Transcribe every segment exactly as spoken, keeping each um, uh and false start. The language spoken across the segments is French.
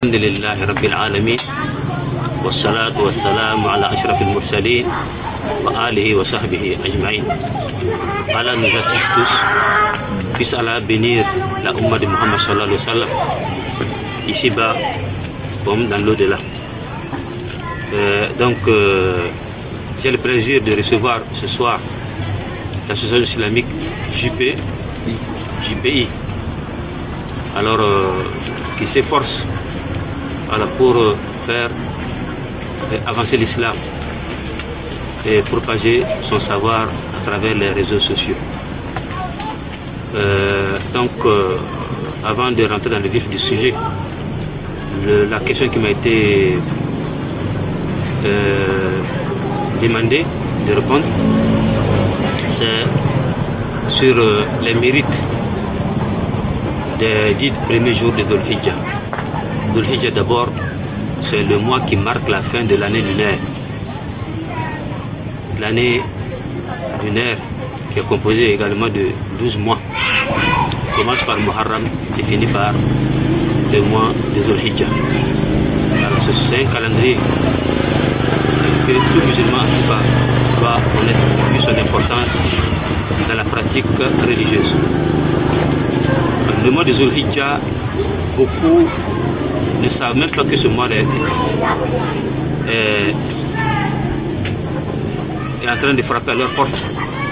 الحمد لله رب العالمين والصلاة والسلام على أشرف المرسلين وآله وصحبه أجمعين. Allah nous assiste tous, puisse Allah bénir la Ummah de Muhammad sallallahu alayhi wa sallam, ici-bas comme dans l'au-delà. Euh, donc, euh, j'ai le plaisir de recevoir ce soir l'association islamique J P I, alors euh, qui s'efforce alors, pour euh, faire euh, avancer l'islam et propager son savoir à travers les réseaux sociaux. Euh, donc, euh, avant de rentrer dans le vif du sujet, le, la question qui m'a été euh, demandée de répondre, c'est sur euh, les mérites des dix premiers jours de Dhul Hijjah. Dhul Hijjah d'abord, c'est le mois qui marque la fin de l'année lunaire. L'année lunaire qui est composée également de douze mois. On commence par Muharram et finit par le mois de Dhul Hijjah. Alors c'est un calendrier que tout musulman doit connaître vu son importance dans la pratique religieuse. Le mois de Dhul Hijjah, beaucoup ne savent même pas que ce mois est, est, est en train de frapper à leur porte,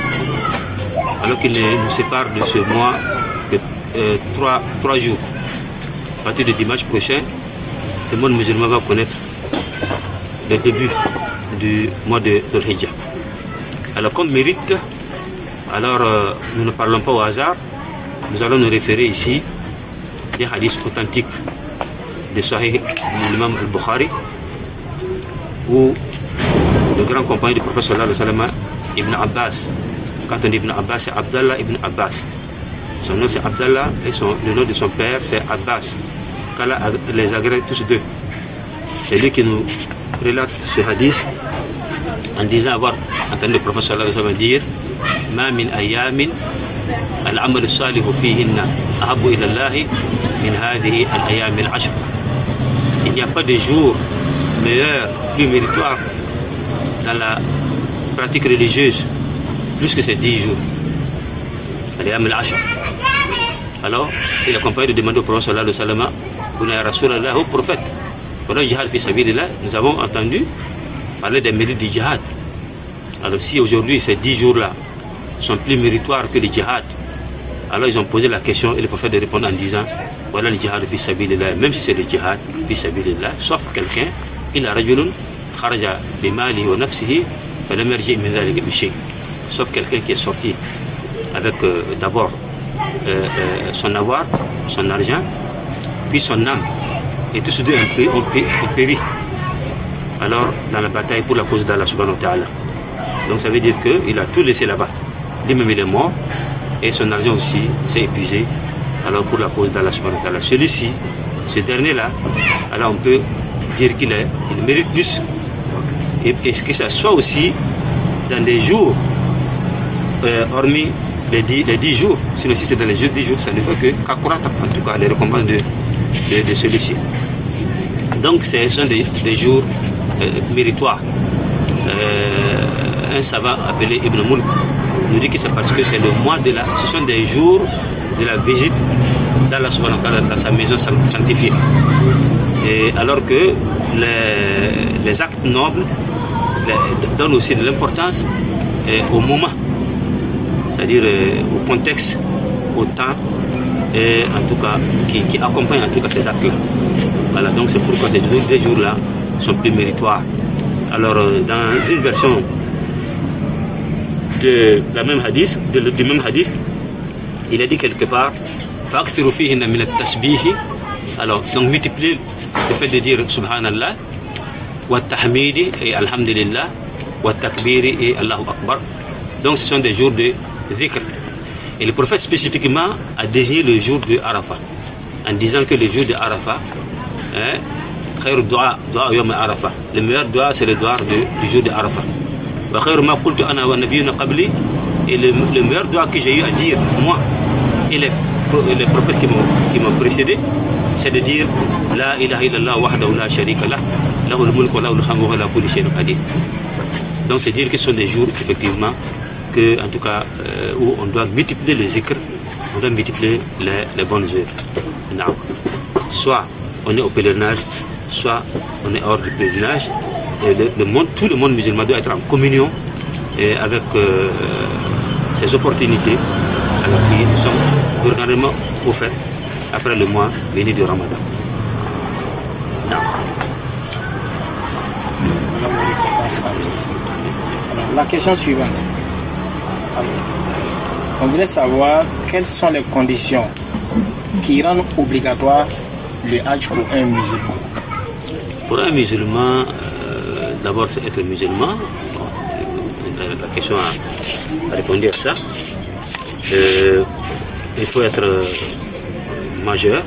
alors qu'il nous sépare de ce mois que euh, trois, trois jours. À partir de dimanche prochain, le monde musulman va connaître le début du mois de Dhul Hijjah. Alors comme mérite, alors euh, nous ne parlons pas au hasard, nous allons nous référer ici des hadiths authentiques de Sahih de l'imam al-Bukhari, où le grand compagnon du prophète sallallahu alayhi wa sallam, Ibn Abbas, quand on dit Ibn Abbas, c'est Abdallah Ibn Abbas. Son nom c'est Abdallah et son, le nom de son père c'est Abbas. qu'Allah les agrée tous deux. C'est lui qui nous relate ce hadith en disant avoir entendu le prophète sallallahu alayhi wa sallam dire Ma min ayamin al-amal salihu fihinna ahabbu ila Allahi min hadhihi al-ayam al-ashr. Il n'y a pas de jour meilleur, plus méritoire dans la pratique religieuse plus que ces dix jours. Al-ayam al-ashr. Alors, il a accompagné de demander au prophète sallallahu alayhi wa sallam, Vous n'avez Rasulallah au prophète. Pendant le jihad fi sabilillah, nous avons entendu parler des mérites du jihad. Alors si aujourd'hui ces dix jours-là sont plus méritoires que le djihad, alors ils ont posé la question et le prophète de répondre en disant voilà le djihad fi sabilillah, même si c'est le djihad fi sabilillah, sauf quelqu'un, il a rajulun kharaja bi malihi wa nafsihi fa lam yarji min dhalika bi shay, sauf quelqu'un qui est sorti avec euh, d'abord euh, euh, son avoir, son argent, puis son âme, et tous ces deux ont péri alors dans la bataille pour la cause d'Allah subhanahu wa ta'ala. Donc ça veut dire qu'il a tout laissé là-bas. Lui-même il est mort et son argent aussi s'est épuisé alors pour la cause d'Allah subhanahu wa ta'ala. Celui-ci, ce dernier-là, alors on peut dire qu'il il mérite plus et, et que ça soit aussi dans des jours euh, hormis les dix, les dix jours. Sinon si c'est dans les jours dix jours, ça ne fait que qu'accroître en tout cas les récompenses de, de, de celui-ci. Donc ce sont des, des jours euh, méritoires. Euh, un savant appelé Ibn Mulk nous dit que c'est parce que c'est le mois de la, ce sont des jours de la visite d'Allah subhanahu wa ta'ala dans sa maison sanctifiée. Et alors que les, les actes nobles les, donnent aussi de l'importance au moment, c'est-à-dire au contexte, au temps, et en tout cas qui, qui accompagne en tout cas ces actes-là. Voilà, donc c'est pourquoi ces deux jours-là sont plus méritoires. Alors dans une version de la même hadith, de, du même hadith, il a dit quelque part alors donc multiplier le fait de dire subhanallah wa tahmidi et alhamdulillah wa takbiri et Allahu akbar. Donc ce sont des jours de dhikr. Et le prophète spécifiquement a désigné le jour de Arafat en disant que le jour de Arafat, hein, khayr dua dua yawm Arafat, le meilleur dua c'est le dua du jour de Arafat. Et le, le meilleur dua que j'ai eu à dire, moi et les, les prophètes qui m'ont précédé, c'est de dire La ilaha illallah wahdahu la sharika lah, lahul mulk wa lahul hamdu wa la kulli shay'in qadir. Donc c'est dire que ce sont des jours effectivement que, en tout cas, euh, où on doit multiplier les zikr, on doit multiplier les, les bonnes œuvres. Non. Soit on est au pèlerinage, soit on est hors du pèlerinage. Et le, le monde, tout le monde musulman doit être en communion et avec euh, ces opportunités avec qui nous sommes gouvernement offertes après le mois béni du Ramadan. Non. Alors, la question suivante. Alors, on voudrait savoir quelles sont les conditions qui rendent obligatoire le Hajj pour un musulman. Pour un musulman, euh, d'abord c'est être musulman. Bon, la question a, a répondu à ça. Euh, il faut être euh, majeur,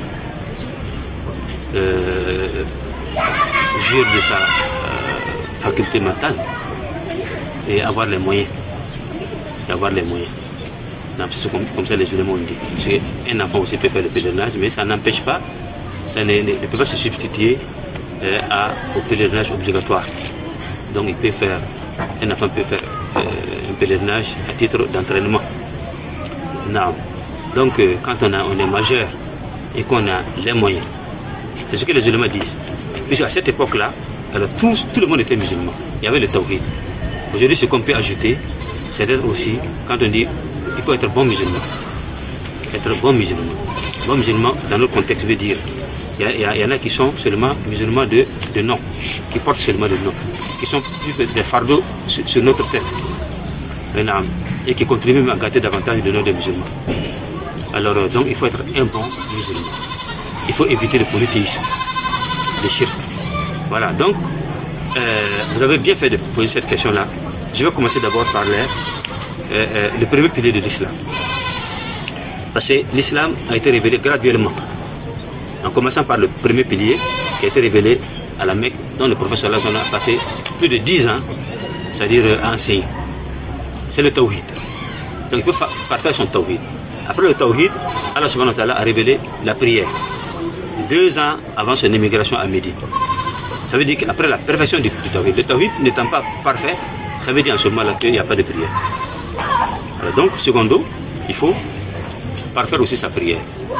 euh, jouir de sa euh, faculté mentale et avoir les moyens. Et avoir les moyens. C'est comme, comme ça les musulmans ont dit. Un enfant aussi peut faire le pèlerinage, mais ça n'empêche pas, ça ne, ne, ne peut pas se substituer euh, à, au pèlerinage obligatoire. Donc il peut faire, un enfant peut faire euh, un pèlerinage à titre d'entraînement. Non. Donc euh, quand on, a, on est majeur et qu'on a les moyens, c'est ce que les musulmans disent. Puisqu'à cette époque-là, alors tout, tout le monde était musulman. Il y avait le tawhid. Aujourd'hui, ce qu'on peut ajouter, c'est d'être aussi, quand on dit il faut être bon musulman. Être bon musulman. Bon musulman, dans notre contexte, veut dire il y, y, y en a qui sont seulement musulmans de, de nom, qui portent seulement le nom, qui sont plus des fardeaux sur, sur notre tête, et qui contribuent même à gâter davantage le nom des musulmans. Alors, donc, il faut être un bon musulman. Il faut éviter le polythéisme, le shirk. Voilà, donc, euh, vous avez bien fait de poser cette question-là. Je vais commencer d'abord par les, euh, euh, le premier pilier de l'islam. Parce que l'islam a été révélé graduellement. En commençant par le premier pilier qui a été révélé à la Mecque, dont le prophète a passé plus de dix ans, c'est-à-dire à enseigner. C'est le tawhid. Donc il faut partager son tawhid. Après le tawhid, Allah subhanahu wa ta'ala a révélé la prière. Deux ans avant son émigration à Médine. Ça veut dire qu'après la perfection du, du tawhid, le tawhid n'étant pas parfait, ça veut dire en ce moment-là qu'il n'y a pas de prière. Alors donc, secondo, il faut parfaire aussi sa prière.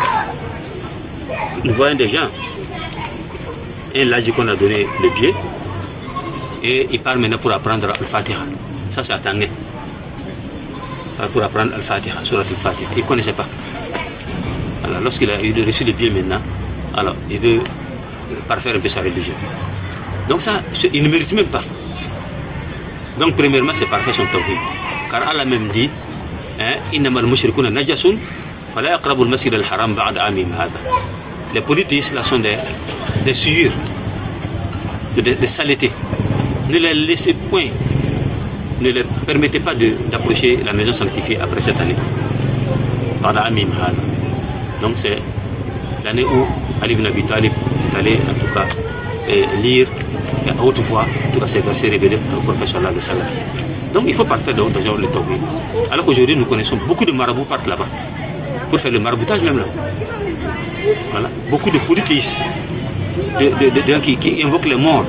Nous voyons des gens, un lâche qu'on a donné le pied, et il part maintenant pour apprendre Al-Fatiha. Ça, c'est attendé. Pour apprendre Al-Fatiha, Surat Al-Fatiha. Il ne connaissait pas. Alors, lorsqu'il a reçu le pied maintenant, alors, il veut parfaire un peu sa religion. Donc ça, il ne mérite même pas. Donc premièrement, c'est parfait son tawhid. Car Allah même dit, Innamal mushrikuna najasun, fala yaqrabu al-masjid al-haram ba'da amim hada. Les polythéistes là sont des, des souillures, des, des saletés. Ne les laissez point, ne les permettez pas d'approcher la maison sanctifiée après cette année. Ba'da amim hada. Donc c'est l'année où Ali ibn Abi Talib est allé en tout cas et lire à haute voix, en tout cas ces versets révélés au prophète sallallahu alayhi wa sallam. Donc il faut partir de l'autre genre le tawhid. Alors qu'aujourd'hui nous connaissons beaucoup de marabouts partent là-bas pour faire le maraboutage même là. Voilà. Beaucoup de polythéistes, de, de, de, de, qui, qui invoquent les morts.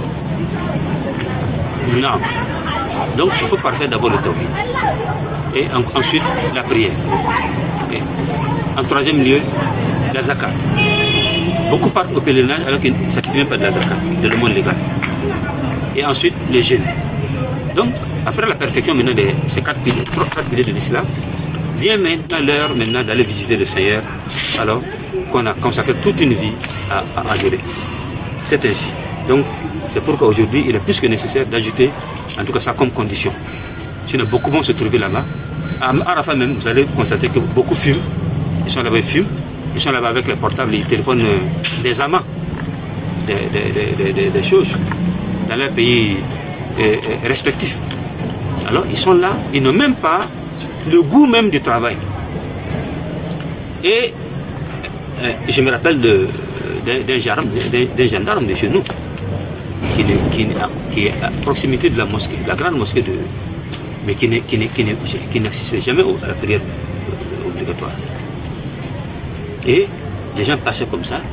Non. Donc il faut partir d'abord le tawhid. Et en, ensuite la prière. Et en troisième lieu, la zakat. Beaucoup partent au pèlerinage alors qu'ils ne s'acquittent même pas de la zakat, de le monde légal. Et ensuite, les jeûnes. Donc, après la perfection maintenant de ces quatre piliers, trois, quatre piliers de l'islam, vient maintenant l'heure maintenant d'aller visiter le Seigneur, alors qu'on a consacré toute une vie à, à adorer. C'est ainsi. Donc, c'est pourquoi aujourd'hui, il est plus que nécessaire d'ajouter, en tout cas ça comme condition. Sinon, beaucoup vont se trouver là-bas. À Arafat même, vous allez constater que beaucoup fument. Ils sont là-bas, ils fument. Ils sont là-bas avec les portables, ils téléphonent euh, des amants, des, des, des, des, des choses dans leur pays euh, euh, respectifs. Alors ils sont là, ils n'ont même pas le goût même du travail. Et euh, je me rappelle d'un gendarme, gendarme de chez nous qui, qui, qui est à proximité de la mosquée, la grande mosquée, de, mais qui n'assistait jamais à la prière obligatoire. Et les gens passaient comme ça,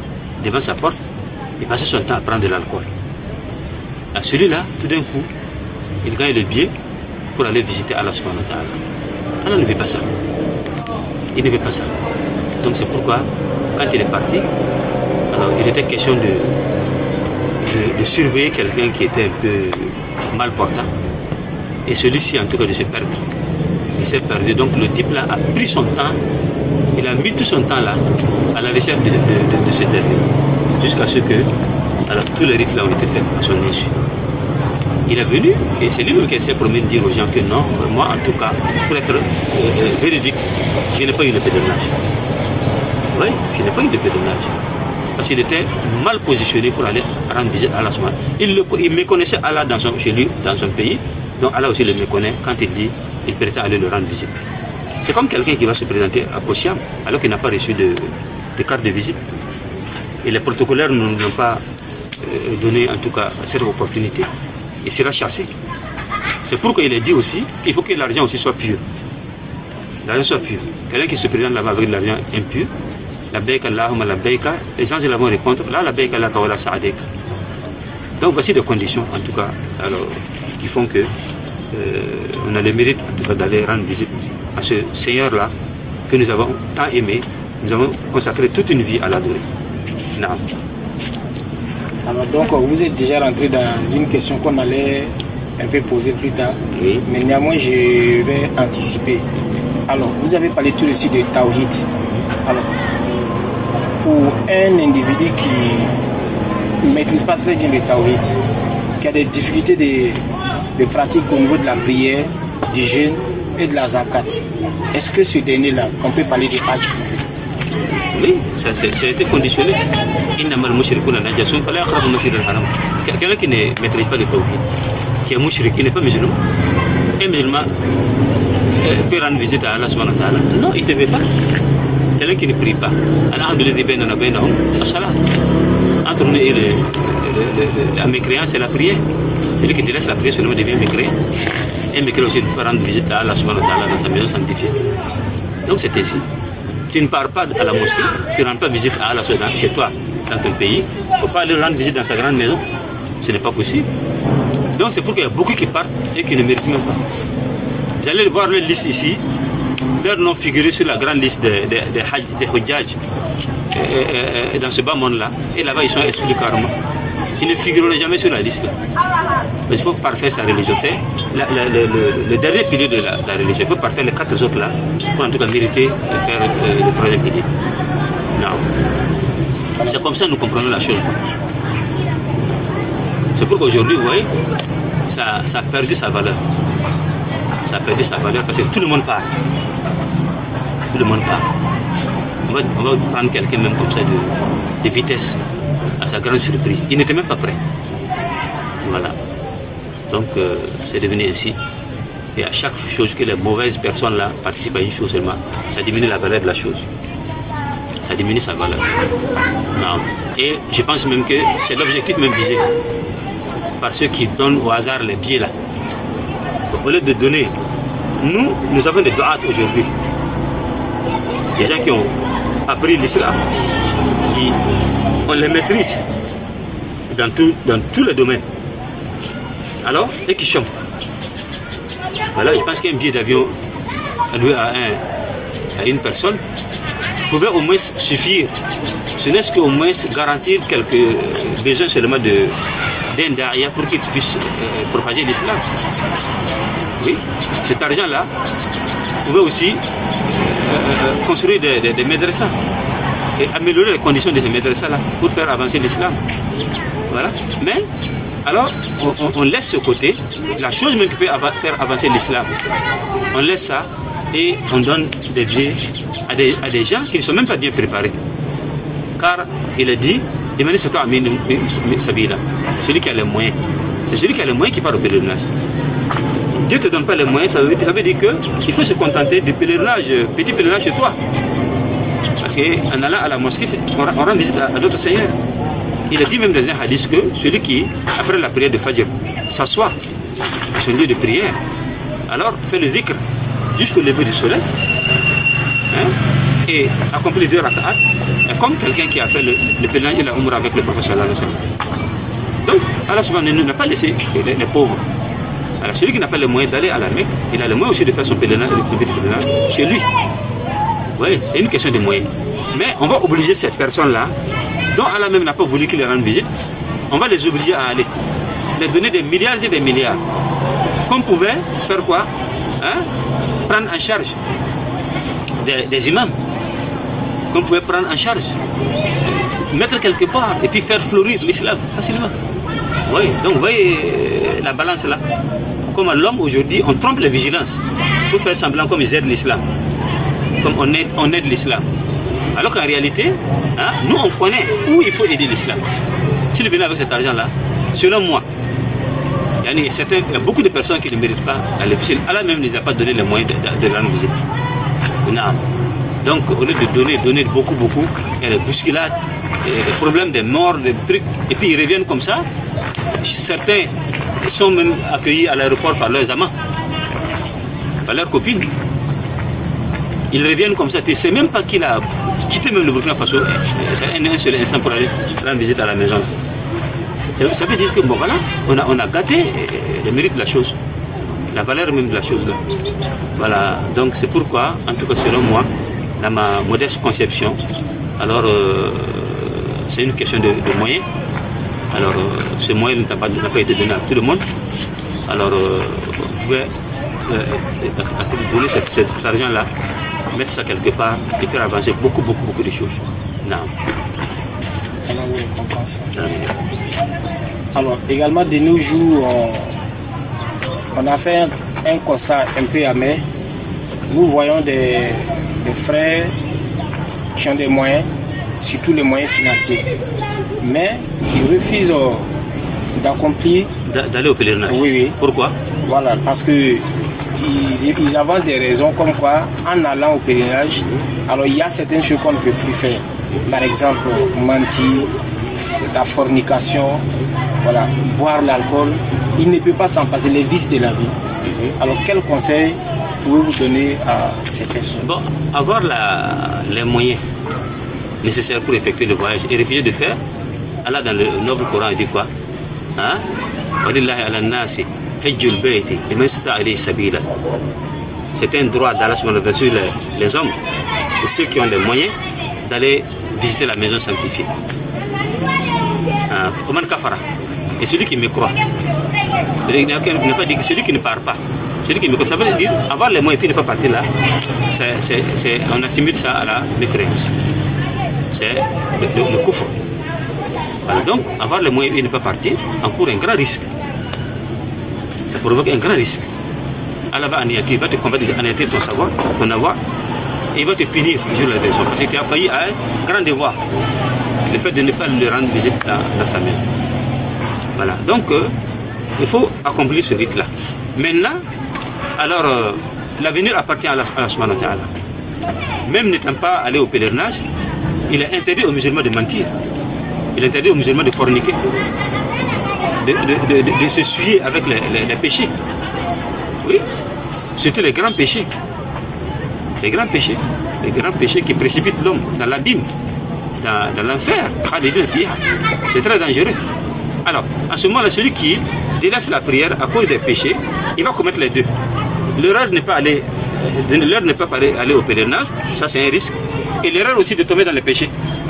devant sa porte, il passait son temps à prendre de l'alcool. À celui-là, tout d'un coup, il gagne le billet pour aller visiter Allah subhanahu wa ta'ala. Allah ne veut pas ça. Il ne veut pas ça. Donc c'est pourquoi, quand il est parti, alors il était question de, de, de surveiller quelqu'un qui était un peu mal portant. Et celui-ci, en tout cas, de se perdre. Il s'est perdu. Donc le type là a pris son temps, il a mis tout son temps là à la recherche de, de, de, de ce dernier. Jusqu'à ce que alors, tous les rites là ont été faits à son insu. Il est venu et c'est lui-même qui s'est promis de dire aux gens que non, moi en tout cas, pour être euh, véridique, je n'ai pas eu de pèlerinage. Oui, je n'ai pas eu de pèlerinage. Parce qu'il était mal positionné pour aller rendre visite à Allah. Il, le, il méconnaissait Allah dans son, chez lui, dans son pays, donc Allah aussi le méconnaît quand il dit il prétend aller le rendre visite. C'est comme quelqu'un qui va se présenter à Kossiam alors qu'il n'a pas reçu de, de carte de visite. Et les protocolaires ne nous ont pas euh, donné en tout cas cette opportunité. Il sera chassé. C'est pourquoi il est dit aussi qu'il faut que l'argent aussi soit pur. L'argent soit pur. Quelqu'un qui se présente là-bas avec de l'argent impur, la baïka Allahumma la baïka, les gens vont répondre, là la baïka la kawala sa'adek. Donc voici des conditions en tout cas alors, qui font que euh, on a le mérite en tout cas d'aller rendre visite à ce Seigneur-là que nous avons tant aimé. Nous avons consacré toute une vie à l'adorer. Non. Alors donc vous êtes déjà rentré dans une question qu'on allait un peu poser plus tard, oui. Mais néanmoins je vais anticiper. Alors vous avez parlé tout de suite de Tawhid. Alors pour un individu qui ne maîtrise pas très bien le Tawhid, qui a des difficultés de, de pratique au niveau de la prière, du jeûne et de la zakat, est-ce que ce dernier-là, on peut parler de Hajj? Oui, ça, ça a été conditionné. Quelqu'un qui ne maîtrise pas le tawhid, qui est mouchrik, qui n'est pas musulman, un musulman peut rendre visite à Allah subhanahu wa ta'ala. Non, il ne devait pas. Quelqu'un qui ne prie pas. Entre nous et le, le, le, la mécréance, c'est la prière. Celui qui délaisse la prière seulement devient mécréant. Un mécréant aussi peut rendre visite à Allah subhanahu wa ta'ala dans sa maison sanctifiée. Donc c'est ainsi. Tu ne pars pas à la mosquée, tu ne rends pas visite à Allah chez toi, dans ton pays. Il ne faut pas aller rendre visite dans sa grande maison. Ce n'est pas possible. Donc c'est pourquoi il y a beaucoup qui partent et qui ne méritent même pas. Vous allez voir leur liste ici, leur nom figuré sur la grande liste des de, de, de Hujjaj dans ce bas monde-là. Et là-bas, ils sont exclus carrément. Ils ne figureront jamais sur la liste. Là. Mais il faut parfaire sa religion. C'est la, la, le, le, le dernier pilier de la, la religion. Il faut parfaire les quatre autres là pour en tout cas mériter de faire euh, le troisième pilier. Non. C'est comme ça que nous comprenons la chose. C'est pourquoi aujourd'hui, vous voyez, ça, ça a perdu sa valeur. Ça a perdu sa valeur parce que tout le monde parle. Tout le monde parle. On va, on va prendre quelqu'un même comme ça de, de vitesse. À sa grande surprise, il n'était même pas prêt. Voilà. Donc euh, c'est devenu ainsi. Et à chaque chose que les mauvaises personnes là participent à une chose seulement, ça diminue la valeur de la chose. Ça diminue sa valeur. Non. Et je pense même que c'est l'objectif même visé par ceux qui donnent au hasard les billets là. Au lieu de donner, nous, nous avons des du'at aujourd'hui. Des gens qui ont appris l'islam, qui on les maîtrise dans, tout, dans tous les domaines. Alors, et qui chantent. Voilà, je pense qu'un billet d'avion alloué à, un, à une personne pouvait au moins suffire. Ce n'est qu'au moins garantir quelques besoins seulement d'un daïa pour qu'il puisse euh, propager l'islam. Oui, cet argent-là pouvait aussi euh, construire des, des, des médressas et améliorer les conditions de ces médressas-là pour faire avancer l'islam. Voilà. Mais, alors, on, on, on laisse ce côté, la chose même qui peut av faire avancer l'islam, on laisse ça et on donne des billets à des, à des gens qui ne sont même pas bien préparés. Car il est dit, celui qui a les moyens, c'est celui qui a les moyens qui part au pèlerinage. Dieu ne te donne pas les moyens, ça veut, ça veut dire qu'il faut se contenter du pèlerinage, petit pèlerinage chez toi. Parce qu'en allant à la mosquée, on, on rend visite à, à d'autres seigneurs. Il a dit même dans un hadith que celui qui, après la prière de Fajr, s'assoit à son lieu de prière, alors fait le zikr jusqu'au lever du soleil. Hein? et accomplit deux rak'at, est comme quelqu'un qui a fait le, le pèlerinage et la umrah avec le prophète sallallahu alayhi wa sallam. Donc, Allah subhanahu wa ta'ala n'a pas laissé les, les pauvres. Alors, celui qui n'a pas les moyens d'aller à la Mecque, il a les moyens aussi de faire son pèlerinage, de pèlerinage chez lui. Oui, c'est une question de moyens. Mais on va obliger cette personne-là, dont Allah même n'a pas voulu qu'il les rende visite, on va les obliger à aller. Les donner des milliards et des milliards. Qu'on pouvait faire quoi, hein? Prendre en charge des, des imams. Qu'on pouvait prendre en charge. Mettre quelque part et puis faire fleurir l'islam facilement. Oui, donc vous voyez la balance là. Comme à l'homme aujourd'hui, on trompe les vigilances pour faire semblant comme ils aident l'islam. Comme on aide, on aide l'islam. Alors qu'en réalité, hein, nous on connaît où il faut aider l'islam. S'il venait avec cet argent-là, selon moi, il y, a certains, il y a beaucoup de personnes qui ne méritent pas aller visiter. Allah même ne les a pas donné les moyens de, de, de rendre visite. Non. Donc au lieu de donner, donner beaucoup, beaucoup, il y a des bousculades, des problèmes, des morts, des trucs, et puis ils reviennent comme ça. Certains sont même accueillis à l'aéroport par leurs amants, par leurs copines. Ils reviennent comme ça. Tu ne sais même pas qu'il a quitté même le Burkina Faso. C'est un, un seul instant pour aller rendre visite à la maison. Ça veut dire que bon voilà, on a, on a gâté le mérite de la chose, la valeur même de la chose. Là. Voilà, donc c'est pourquoi, en tout cas selon moi, dans ma modeste conception, alors euh, c'est une question de, de moyens. Alors euh, ce moyen n'a pas, pas été donné à tout le monde. Alors euh, vous pouvez euh, donner cet, cet argent-là, mettre ça quelque part et faire avancer beaucoup, beaucoup, beaucoup de choses. Non. Alors, également, de nos jours, on, on a fait un, un constat un peu amer. Nous voyons des, des frères qui ont des moyens, surtout les moyens financiers, mais qui refusent euh, d'accomplir... D'aller au pèlerinage. Oui, oui. Pourquoi? Voilà, parce que ils, ils avancent des raisons comme quoi, en allant au pèlerinage, alors il y a certaines choses qu'on ne peut plus faire. Par exemple, mentir, la fornication, voilà, boire l'alcool, il ne peut pas s'en passer, les vices de la vie. Alors quel conseil pouvez-vous donner à ces personnes? Bon, avoir la, les moyens nécessaires pour effectuer le voyage et refuser de faire, Allah dans le noble Coran il dit quoi? Hein? C'est un droit d'Allah sur les, les hommes, pour ceux qui ont les moyens d'aller visiter la maison sanctifiée. Oman Kafara. Et celui qui me croit. Il ne pas dire celui qui ne part pas. Celui qui me croit. Ça veut dire avoir les moyens et puis ne pas partir là. C'est, c'est, c'est, on assimile ça à la mécréance. C'est le, le, le coufre. Voilà, donc, avoir les moyens et ne pas partir encourt un grand risque. Ça provoque un grand risque. Allah va anéantir, il va te combattre, anéantir ton savoir, ton avoir, et il va te punir sur la raison. Parce que tu as failli à un grand devoir. Le fait de ne pas lui rendre visite dans, dans sa maison. Voilà, donc euh, il faut accomplir ce rite-là. Maintenant, alors, euh, l'avenir appartient à Allah subhanahu wa ta'ala. Même n'étant pas allé au pèlerinage, il est interdit aux musulmans de mentir. Il est interdit aux musulmans de forniquer, de, de, de, de, de se souiller avec les, les, les péchés. Oui, surtout les grands péchés. Les grands péchés. Les grands péchés qui précipitent l'homme dans l'abîme, dans, dans l'enfer. C'est très dangereux. Alors, en ce moment-là, celui qui délaisse la prière à cause des péchés, il va commettre les deux. L'erreur n'est pas aller, l'erreur n'est pas aller au pèlerinage, ça c'est un risque. Et l'erreur aussi de tomber dans les péchés.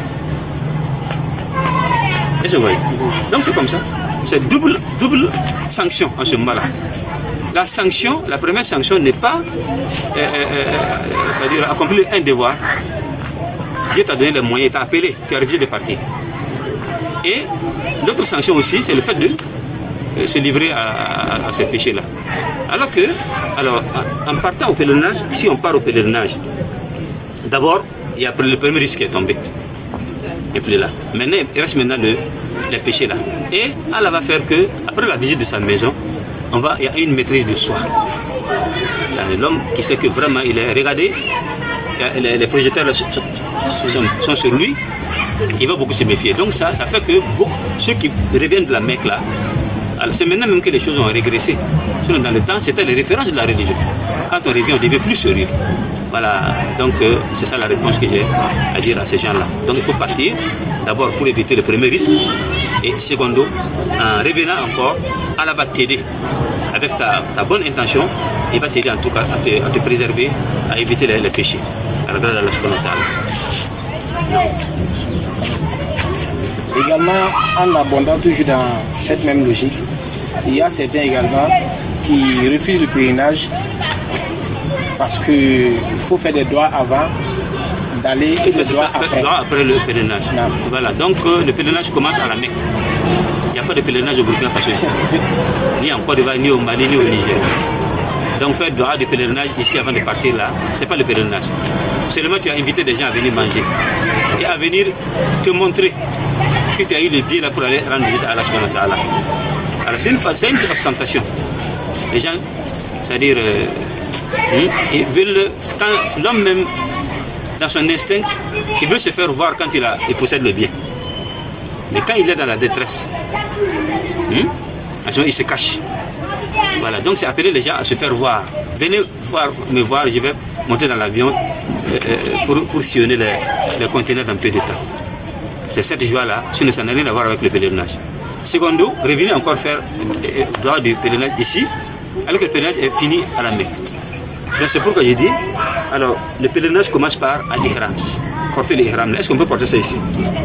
Et je vois. Donc c'est comme ça. C'est double, double sanction en ce moment-là. La sanction, la première sanction n'est pas, euh, euh, c'est-à-dire accomplir un devoir. Dieu t'a donné les moyens, t'a appelé, tu as refusé de partir. Et l'autre sanction aussi, c'est le fait de euh, se livrer à, à, à ces péchés-là. Alors que, alors, en partant au pèlerinage, si on part au pèlerinage, d'abord, il y a le premier risque qui est tombé. Et puis là. Maintenant, il reste maintenant le, les péchés là. Et Allah va faire que, après la visite de sa maison, on va, il y a une maîtrise de soi. L'homme qui sait que vraiment il est regardé, les, les projecteurs là, sont, sont, sont sur lui, il va beaucoup se méfier. Donc ça, ça fait que beaucoup, ceux qui reviennent de la Mecque là, c'est maintenant même que les choses ont régressé. Sinon, dans le temps, c'était les références de la religion. Quand on revient, on devient plus sérieux. Voilà, donc euh, c'est ça la réponse que j'ai à dire à ces gens-là. Donc il faut partir, d'abord pour éviter le premier risque, et secondo, en revenant encore, Allah va t'aider avec ta, ta bonne intention, il va t'aider en tout cas à te, à te préserver, à éviter les, les péchés. À la grâce d'Allah subhanahu wa ta'ala. Également, en abondant toujours dans cette même logique, il y a certains également qui refusent le pèlerinage parce qu'il faut faire des doigts avant d'aller et des doigts après. Doigts après le pèlerinage. Non. Voilà, donc euh, le pèlerinage commence à la Mecque. Il n'y a pas de pèlerinage au Burkina Faso ici. Ni en Côte d'Ivoire, ni au Mali, ni au Niger. Donc faire doigt de pèlerinage ici avant de partir là, ce n'est pas le pèlerinage. Seulement tu as invité des gens à venir manger et à venir te montrer que tu as eu le bien là pour aller rendre visite à Allah subhanahu wa ta'ala. Alors c'est une, une ostentation. Les gens, c'est-à-dire, euh, ils veulent, quand l'homme même, dans son instinct, il veut se faire voir quand il, a, il possède le bien. Mais quand il est dans la détresse, hein, à ce moment, il se cache. Voilà, donc c'est appeler les gens à se faire voir. Venez voir, me voir, je vais monter dans l'avion euh, pour, pour sillonner les, les conteneurs d'un peu de temps. C'est cette joie-là, sinon ça n'a rien à voir avec le pèlerinage. Secondo, revenez encore faire le droit du pèlerinage ici, alors que le pèlerinage est fini à la Mecque. Donc c'est pourquoi j'ai dit, alors le pèlerinage commence par l'ihram. Porter l'ihram. Est-ce qu'on peut porter ça ici?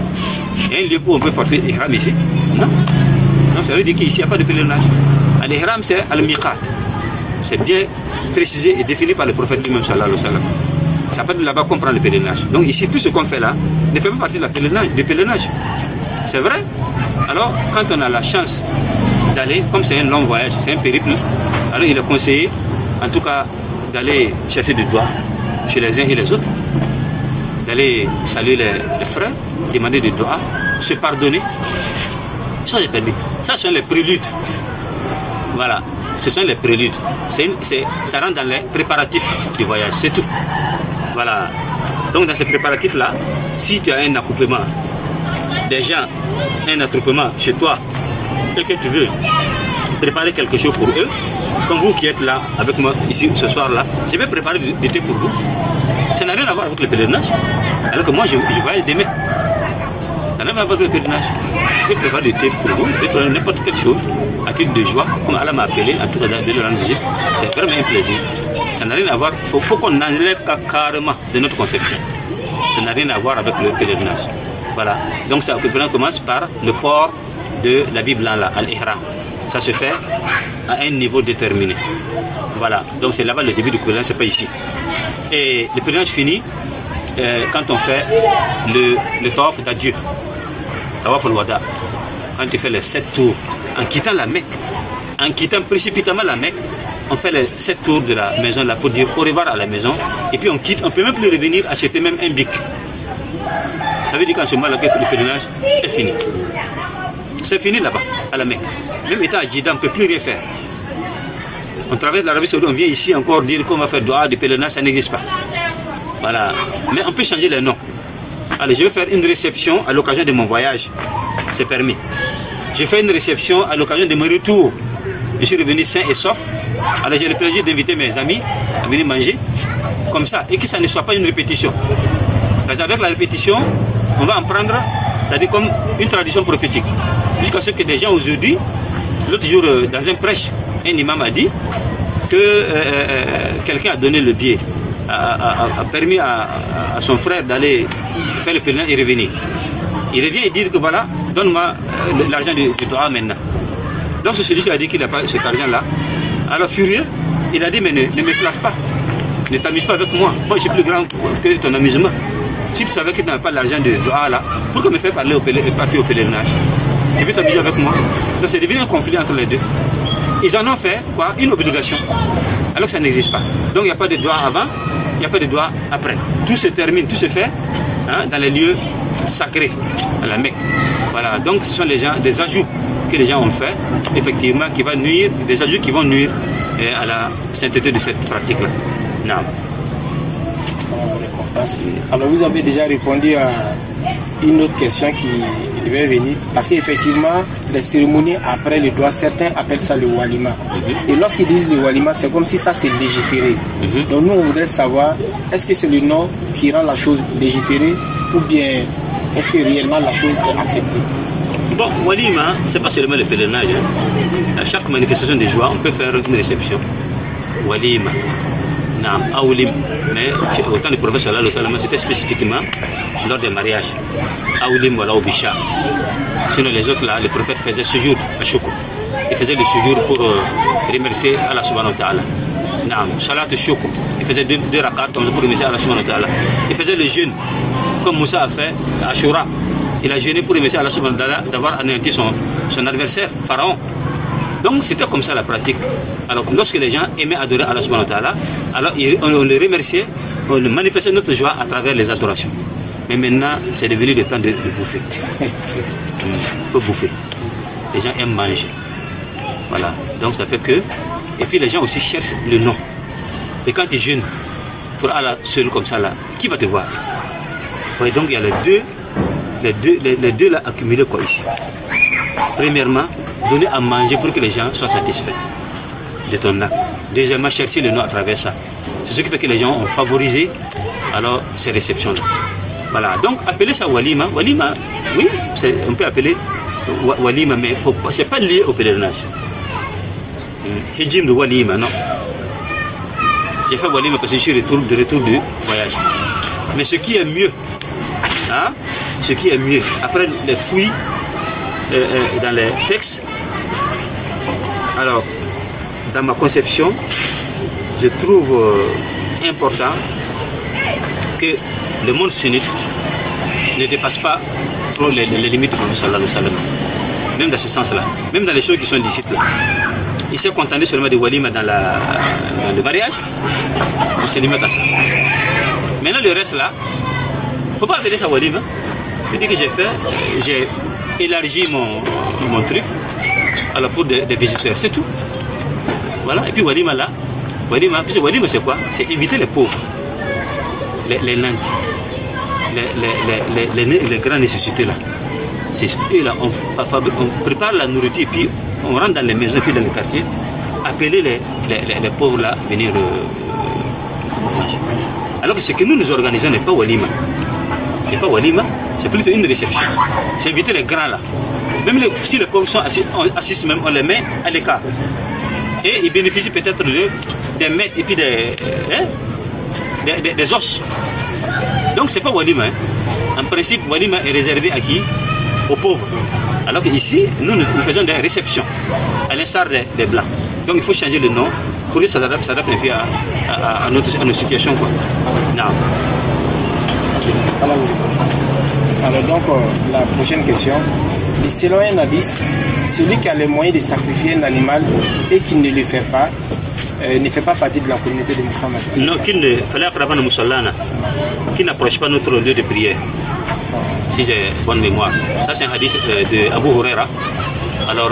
Il y a un lieu où on peut porter l'ihram ici? Non. Donc ça veut dire qu'ici il n'y a pas de pèlerinage. L'ihram c'est al-miqat. C'est bien précisé et défini par le prophète lui-même sallallahu alayhi wa sallam. Ça peut là-bas comprendre le pèlerinage. Donc ici tout ce qu'on fait là ne fait pas partie de la pèlerinage, du pèlerinage. C'est vrai. Alors quand on a la chance d'aller, comme c'est un long voyage, c'est un périple, alors il est conseillé en tout cas d'aller chercher du doigt chez les uns et les autres, d'aller saluer les, les frères, demander des doigts, se pardonner. Ça c'est permis. Ça sont les préludes. Voilà, ce sont les préludes. Une, ça rentre dans les préparatifs du voyage, c'est tout. Voilà. Donc dans ces préparatifs-là, si tu as un accouplement, des gens, un attroupement chez toi, et que tu veux préparer quelque chose pour eux, comme vous qui êtes là avec moi ici ce soir-là, je vais préparer du thé pour vous. Ça n'a rien à voir avec le pèlerinage. Alors que moi, je, je voyage demain. Ça n'a rien à voir avec le pèlerinage. Je vais préparer du thé pour vous, je vais préparer n'importe quelle chose, à titre de joie, comme Allah m'a appelé, en tout cas de le rendre visite. C'est vraiment un plaisir. Ça n'a rien à voir. Il faut, faut qu'on enlève carrément de notre conception. Ça n'a rien à voir avec le pèlerinage. Voilà. Donc ça, le pèlerinage commence par le port de la Bible là, al-ihram. Ça se fait à un niveau déterminé. Voilà. Donc c'est là-bas le début du pèlerinage, c'est pas ici. Et le pèlerinage finit euh, quand on fait le, le tawaf d'adieu. Tawaf al-wada. Quand tu fais les sept tours, en quittant la Mecque, en quittant précipitamment la Mecque, on fait les sept tours de la maison là pour dire au revoir à la maison. Et puis on quitte, on ne peut même plus revenir acheter même un bic. Ça veut dire qu'en ce moment-là, le pèlerinage est fini. C'est fini là-bas, à la Mecque. Même étant à Djidda, on ne peut plus rien faire. On traverse l'Arabie Saoudite, on vient ici encore dire qu'on va faire doigt de pèlerinage, ça n'existe pas. Voilà. Mais on peut changer les noms. Allez, je vais faire une réception à l'occasion de mon voyage. C'est permis. Je fais une réception à l'occasion de mon retour. Je suis revenu sain et sauf. Alors j'ai le plaisir d'inviter mes amis à venir manger. Comme ça. Et que ça ne soit pas une répétition. Parce qu'avec la répétition, on va en prendre, c'est-à-dire comme une tradition prophétique. Jusqu'à ce que des gens aujourd'hui, l'autre jour dans un prêche, un imam a dit que euh, euh, quelqu'un a donné le billet, a, a, a permis à, à son frère d'aller faire le pèlerinage et revenir. Il revient et dit que voilà, donne-moi l'argent du, du doigt maintenant. Donc celui-ci a dit qu'il n'a pas cet argent-là. Alors furieux, il a dit mais ne, ne me flatte pas, ne t'amuse pas avec moi. Moi je suis plus grand que ton amusement. Si tu savais que tu n'avais pas l'argent de doigt là, pourquoi me faire parler au pèlerinage, partir au pèlerinage? Tu veux t'amuser avec moi? Donc c'est devenu un conflit entre les deux. Ils en ont fait quoi? Une obligation. Alors que ça n'existe pas. Donc il n'y a pas de doigt avant, il n'y a pas de doigt après. Tout se termine, tout se fait hein, dans les lieux sacrés, à la Mecque. Voilà, donc ce sont les gens, des ajouts que les gens ont fait, effectivement, qui vont nuire, des ajouts qui vont nuire eh, à la sainteté de cette pratique-là. Non. Alors vous avez déjà répondu à une autre question qui il devait venir. Parce qu'effectivement, les cérémonies après le doigt, certains appellent ça le walima. Mm-hmm. Et lorsqu'ils disent le walima, c'est comme si ça c'est légiféré. Mm-hmm. Donc nous, on voudrait savoir, est-ce que c'est le nom qui rend la chose légiférée ou bien est-ce que réellement la chose est acceptée? Bon, walima, c'est pas seulement le pèlerinage. Hein. À chaque manifestation de joie, on peut faire une réception. Walima. Non, Aoulim. Mais autant de prophètes sallallahu alayhi wa sallam, c'était spécifiquement lors des mariages. Aoulim voilà au Bisha. Sinon les autres là, les prophètes faisaient ce jour à Choukou. Ils faisaient le séjour pour euh, remercier Allah subhanahu wa ta'ala. Non, Salat Choukou. Ils faisaient deux, deux rakats comme ça pour remercier Allah subhanahu wa ta'ala. Ils faisaient le jeûne, comme Moussa a fait à Ashura. Il a jeûné pour remercier Allah subhanahu wa ta'ala d'avoir anéanti son, son adversaire, Pharaon. Donc c'était comme ça la pratique. Alors lorsque les gens aimaient adorer Allah subhanahu wa ta'ala, alors on, on les remerciait, on manifestait notre joie à travers les adorations. Mais maintenant, c'est devenu le temps de, de bouffer. Il faut bouffer. Les gens aiment manger. Voilà. Donc ça fait que... Et puis les gens aussi cherchent le nom. Et quand tu jeûnes pour Allah seul comme ça là, qui va te voir? Oui, donc il y a les deux, les deux, les, les deux là accumulés quoi ici. Premièrement, donner à manger pour que les gens soient satisfaits de ton acte. Deuxièmement, chercher le nom à travers ça. C'est ce qui fait que les gens ont favorisé alors ces réceptions-là. Voilà, donc appeler ça walima. Walima, oui, on peut appeler walima, mais ce n'est pas lié au pèlerinage. Hijim de walima, non. J'ai fait walima parce que je suis de retour, de retour du voyage. Mais ce qui est mieux, hein, ce qui est mieux, après les fouilles euh, euh, dans les textes, alors, dans ma conception, je trouve euh, important que le monde sunnite ne dépasse pas trop les, les limites du Prophète sallallahu alayhi wa sallam. Même dans ce sens-là, même dans les choses qui sont licites là. Il s'est contenté seulement de walima dans, la, dans le mariage, on se limite à ça. Maintenant le reste là, il ne faut pas appeler ça walima. Je dis que j'ai fait, j'ai élargi mon, mon truc alors pour des, des visiteurs, c'est tout. Voilà, et puis walima là, walima, walima c'est quoi? C'est inviter les pauvres, les, les nantis, les, les, les, les, les, les grandes nécessités là. C'est eux là, on, on prépare la nourriture et puis on rentre dans les maisons puis dans les quartiers, appeler les, les, les, les pauvres là venir euh, manger. Alors que ce que nous nous organisons n'est pas walima. C'est pas walima, c'est plutôt une réception. C'est inviter les grands là. Même les, si les pauvres sont assis, assis même, on les met à l'écart. Et ils bénéficient peut-être de, des mets et puis des, hein, des, des, des os. Donc c'est pas walima. Hein. En principe, walima est réservé à qui? Aux pauvres. Alors qu'ici, nous, nous faisons des réceptions, à l'instar des, des blancs. Donc il faut changer le nom pour que ça s'adapte à, à, à, notre, à notre situation. Quoi. Non. Alors, alors donc, euh, la prochaine question. Selon un hadith, celui qui a les moyens de sacrifier un animal et qui ne le fait pas, euh, ne fait pas partie de la communauté de Muhammad. Non, qu'il ne fallait apprendre le musallana, qui n'approche pas notre lieu de prière. Si j'ai bonne mémoire. Ça c'est un hadith euh, de Abu Huraira. Alors,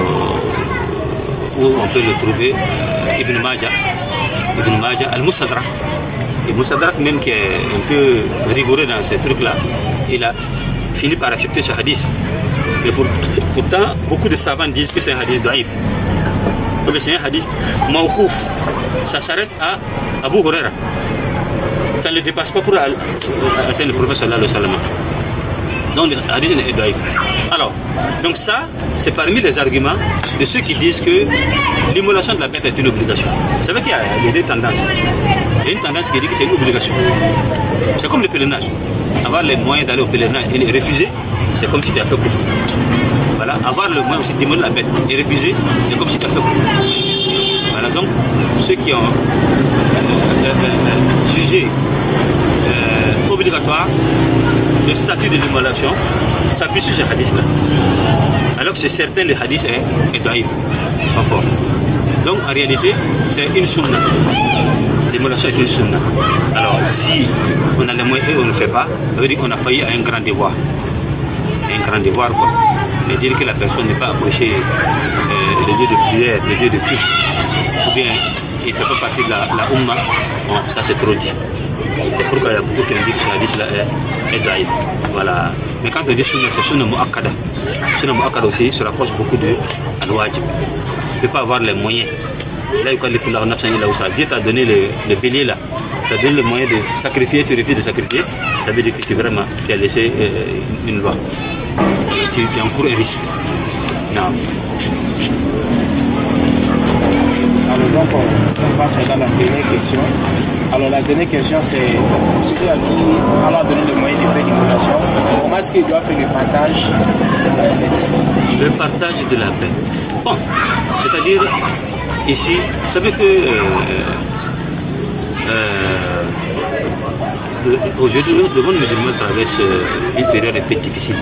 euh, où on peut le trouver, euh, Ibn Majah, Ibn Majah, Al-Musadrak. Et Musadrak même qui est un peu rigoureux dans ces trucs-là, il a fini par accepter ce hadith. Mais pour, pourtant, beaucoup de savants disent que c'est un hadith daïf. C'est un hadith mawkouf. Ça s'arrête à Abu Huraira. Ça ne le dépasse pas pour atteindre le prophète sallallahu alayhi wa sallam. Donc le hadith est daïf. Alors, donc ça, c'est parmi les arguments de ceux qui disent que l'immolation de la bête est une obligation. Vous savez qu'il y a, il y a des tendances. Il y a une tendance qui dit que c'est une obligation. C'est comme le pèlerinage. Avoir les moyens d'aller au pèlerinage et les refuser, c'est comme si tu as fait kufr. Voilà, avoir le moyen aussi d'immoler la bête et refuser, c'est comme si tu as fait kufr. Voilà, donc ceux qui ont euh, euh, euh, jugé euh, obligatoire le statut de l'immolation s'appuie sur ce hadith-là. Alors que c'est certain, le hadith est, est daïf, pas fort. Donc en réalité, c'est une sunna. L'immolation est une sunna. Alors si on a les moyens et on ne le fait pas, ça veut dire qu'on a failli à un grand devoir. Un grand devoir quoi. Mais dire que la personne n'est pas approchée euh, le lieu de prière, le lieu de culte, ou bien il ne fait pas partie de la, la Ummah, bon, ça c'est trop dit. C'est pourquoi il y a beaucoup qui ont dit que ce hadith-là est, est daïf. Voilà. Mais quand on dit sunna, c'est sunna mu'akkada. Sunna mu'akkada aussi se rapproche beaucoup de al-wajib. On ne peut pas avoir les moyens. Là, il Dieu t'a donné le, le bélier là. Tu as donné le moyen de sacrifier, tu refuses de sacrifier. Ça veut dire que tu, vraiment, tu as laissé euh, une, une loi. Tu, tu encours un risque. Non. Alors donc, on passe maintenant à la dernière question. Alors la dernière question, c'est celui à qui on a donné le moyen de faire l'immolation. Comment est-ce qu'il doit faire le partage de la bête? Le partage de la bête. Bon, c'est-à-dire, ici, vous savez que euh, euh, aujourd'hui, le monde musulman traverse une période un peu difficile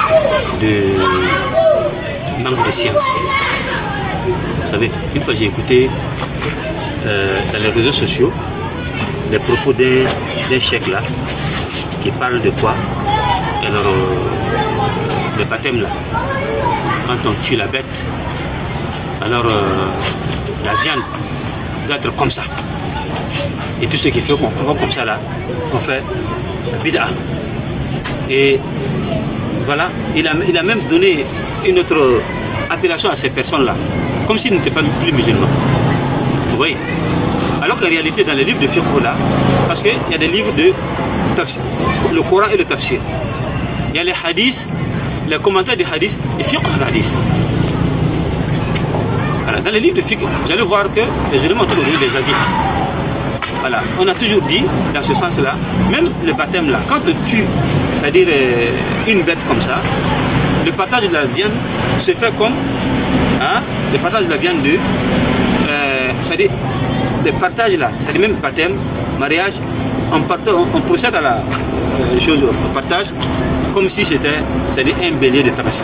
de manque de science. Vous savez, une fois j'ai écouté euh, dans les réseaux sociaux les propos d'un cheikh là qui parle de quoi? Alors, euh, le baptême là, quand on tue la bête, alors euh, la viande doit être comme ça. Et tout ce qui fait qu'on fait comme ça là, on fait bid'a. Et voilà, il a, il a même donné une autre appellation à ces personnes-là, comme s'ils n'étaient pas plus musulmans. Vous voyez? Alors qu'en réalité, dans les livres de fiqh là, parce qu'il y a des livres de tafsir, le Coran et le tafsir. Il y a les hadiths, les commentaires des hadiths et fiqh al-hadith. Voilà, dans les livres de fiqh, vous allez voir que les éléments ont toujours les avis. Voilà, on a toujours dit, dans ce sens-là, même le baptême là, quand on tue, c'est-à-dire euh, une bête comme ça, le partage de la viande se fait comme, hein, le partage de la viande de, euh, c'est-à-dire, le partage là, c'est-à-dire même baptême, mariage, on, partage, on, on procède à la euh, chose, au partage, comme si c'était, c'est-à-dire un bélier de tabaski.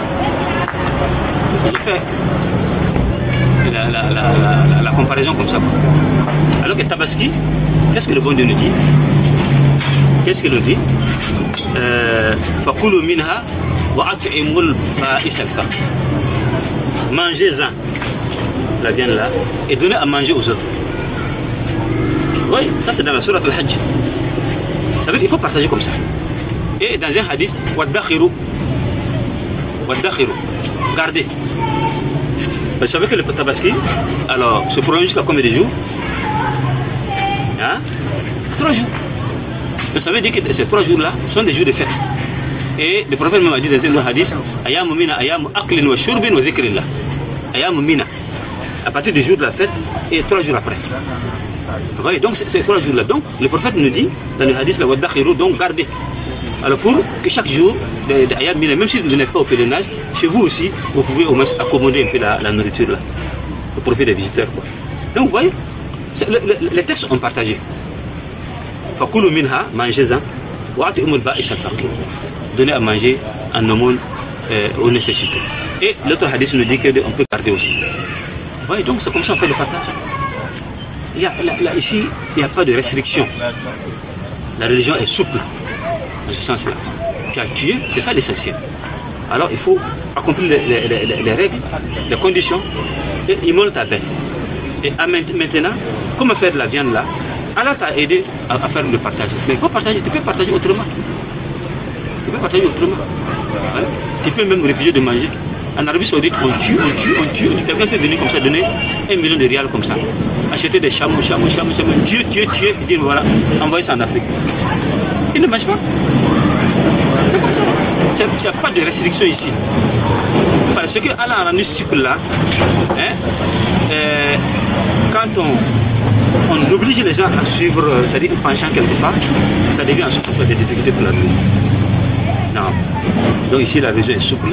J'ai fait la, la, la, la, la comparaison comme ça. Alors que tabaski, qu'est-ce que le bon Dieu nous dit? Qu'est-ce qu'il nous dit? Fakulu minha wa at'imul ba'is al-faqir. Mangez-en la viande là et donnez à manger aux autres. Oui, ça c'est dans la sourate al-Hajj. Ça veut dire qu'il faut partager comme ça. Et dans un hadith, wadakhiru, wadakhiru, gardez. Vous savez que le tabaski, alors, se prolonge jusqu'à combien de jours? Hein? Trois jours. Vous savez dire que ces trois jours-là sont des jours de fête. Et le prophète m'a dit dans un hadith, Ayam mina, ayam aklin wa shurbin wa dhikrillah. Ayam mina. À partir du jour de la fête et trois jours après. Vous voyez, donc c'est trois jours-là. Donc le prophète nous dit dans le hadith, la wadakhiru, donc gardez. Alors pour que chaque jour, de, de ayam mina, même si vous n'êtes pas au pèlerinage, chez vous aussi, vous pouvez au moins accommoder un peu la, la nourriture là, au profit des visiteurs. Quoi. Donc vous voyez, le, le, les textes ont partagé. Fakulu minha, mangez-en, wa at'imul ba'is al-faqir. Donnez à manger en aumône euh, aux nécessités. Et l'autre hadith nous dit qu'on peut garder aussi. Vous voyez, donc c'est comme ça qu'on fait le partage. Il y a, là, là, ici, il n'y a pas de restriction. La religion est souple, dans ce sens-là. Tu as tué, c'est ça l'essentiel. Alors il faut accomplir les, les, les, les règles, les conditions, et immole ta bête. Et maintenant, comment faire de la viande là? Allah t'a aidé à, à faire le partage. Mais il faut partager, tu peux partager autrement. Tu peux partager autrement. Voilà. Tu peux même refuser de manger. En Arabie Saoudite, on tue, on tue, on tue. Quelqu'un peut venir comme ça, donner un million de rials comme ça. Acheter des chameaux, chameaux, chameaux, chameaux, tuer, tuer, tuer, et dire voilà, envoyer ça en Afrique. Il ne mange pas. C'est comme ça. Il n'y a pas de restriction ici. Parce que Allah a rendu ce cycle-là, hein, euh, quand on, on oblige les gens à suivre, c'est-à-dire un penchant quelque part, ça devient ensuite des difficultés pour la vie. Non. Donc ici la raison est souple,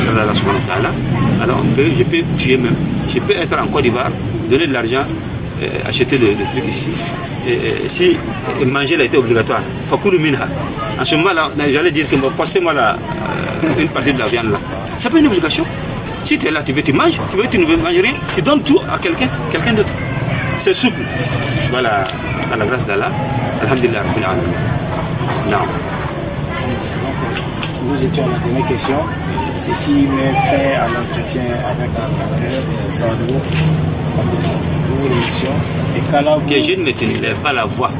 alors on peut, je peux tuer même, je peux être en Côte d'Ivoire, donner de l'argent, euh, acheter le, le truc ici. Et, et, si et manger là était obligatoire, fakulu minha. En ce moment là, j'allais dire que passez-moi la, euh, une partie de la viande là. C'est pas une obligation. Si tu es là, tu veux, tu manges, tu veux, tu ne veux manger rien, tu donnes tout à quelqu'un, quelqu'un d'autre. C'est souple. Voilà, à la grâce d'Allah. Alhamdulillah. Non. Nous étions à la dernière question. Ceci met fin à l'entretien avec le docteur Sandro. Pour l'émission. Que je ne me tenais pas la voix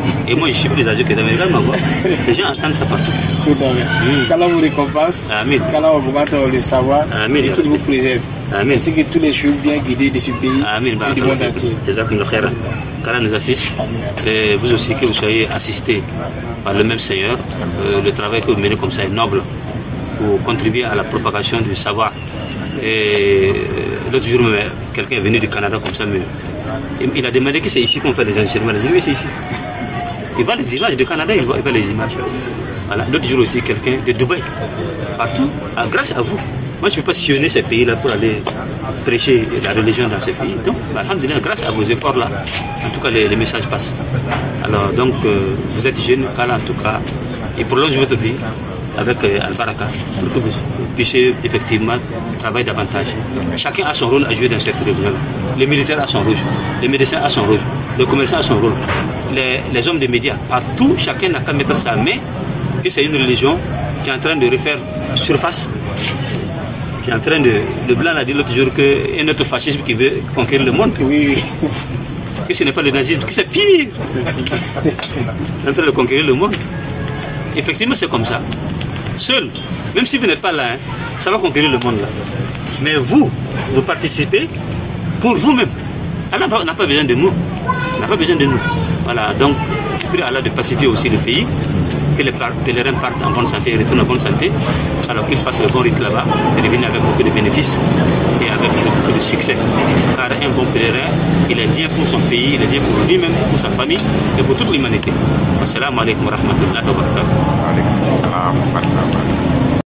Et moi, je suis plus âgé que les Américains. Les gens entendent ça partout. Tout à fait. Qu'Allah vous récompense. Amen. Qu'Allah augmente le savoir. Amen. Et qu'il vous préserve. Amen. Ainsi que tous les choses bien guidées de ce pays Amen. et du monde entier. Qu'Allah nous assiste. Et vous aussi, que vous soyez assistés par le même Seigneur. Euh, le travail que vous menez comme ça est noble pour contribuer à la propagation du savoir. Et l'autre jour, quelqu'un est venu du Canada comme ça, mais il a demandé que c'est ici qu'on fait les enregistrements. J'ai dit oui, c'est ici. Il voit les images du Canada, il voit, il voit les images. Voilà. L'autre jour aussi, quelqu'un de Dubaï, partout, ah, grâce à vous. Moi, je ne peux pas sillonner ces pays-là pour aller prêcher la religion dans ces pays. Donc, alhamdoulilah, grâce à vos efforts-là, en tout cas, les, les messages passent. Alors, donc, euh, vous êtes jeune, en tout cas, et prolonge votre vie avec euh, Al-Baraka, pour que vous puissiez effectivement travailler davantage. Chacun a son rôle à jouer dans cette réunion. Les militaires ont son rôle, les médecins ont son rôle, les commerçants ont son rôle, les, les hommes des médias, partout, chacun n'a qu'à mettre sa main, que c'est une religion qui est en train de refaire surface, qui est en train de... Le blanc a dit l'autre jour qu'un autre fascisme qui veut conquérir le monde. Oui. Que ce n'est pas le nazisme, que c'est pire. Il est en train de conquérir le monde. Effectivement, c'est comme ça. Seul, même si vous n'êtes pas là, hein, ça va conquérir le monde là. Mais vous, vous participez pour vous-même. Allah n'a pas besoin de nous. Il n'a pas besoin de nous. Voilà, donc, je prie Allah de pacifier aussi le pays, que les pèlerins partent en bonne santé et retournent en bonne santé, alors qu'ils fassent le bon rite là-bas, et reviennent avec beaucoup de bénéfices et avec beaucoup de succès. Car un bon pèlerin, il est bien pour son pays, il est bien pour lui-même, pour sa famille et pour toute l'humanité. Assalamu alaikum wa rahmatullahi wa barakatuh.